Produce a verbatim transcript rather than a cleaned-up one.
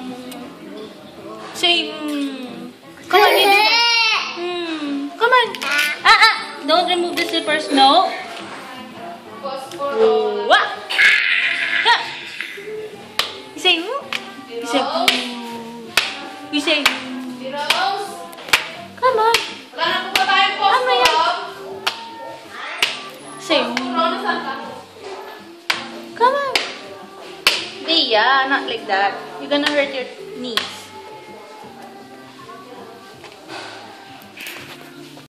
Say, mm. Come on, you do that. Mm. Come on. Ah, ah. Don't remove the slippers. No. Oh, what? Ah. You say, mm. You say, mm. You say, mm. Come on. Ano yan? Say, mm. Come on. Leia, not like that. You're gonna hurt your knees.